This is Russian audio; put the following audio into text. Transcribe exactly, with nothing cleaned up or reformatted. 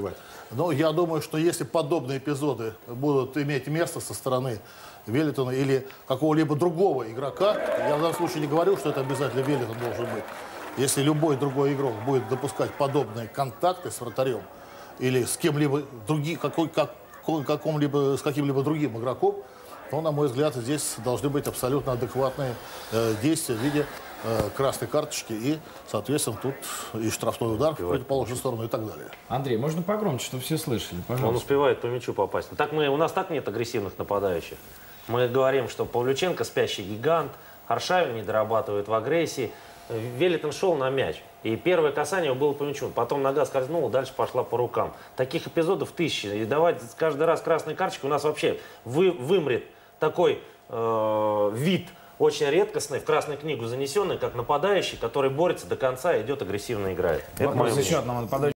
Но я думаю, что если подобные эпизоды будут иметь место со стороны Веллитона или какого-либо другого игрока, я в данном случае не говорю, что это обязательно Веллитон должен быть. Если любой другой игрок будет допускать подобные контакты с вратарем или с кем-либо другим, какой, как, каком-либо, с каким-либо другим игроком, то, на мой взгляд, здесь должны быть абсолютно адекватные э, действия в виде э, красной карточки и, соответственно, тут и штрафной удар в противоположную сторону и так далее. Андрей, можно погромче, чтобы все слышали, пожалуйста. Он успевает по мячу попасть. Так мы, у нас так нет агрессивных нападающих. Мы говорим, что Павлюченко спящий гигант, Аршавин не дорабатывает в агрессии. Веллитон шел на мяч. И первое касание было по мячу. Потом нога скользнула, дальше пошла по рукам. Таких эпизодов тысячи. И давать каждый раз красной карточкой у нас вообще вы, вымрет такой э, вид очень редкостный, в Красную книгу занесенный, как нападающий, который борется до конца и идет агрессивно играет. Вопрос еще одного нападающего.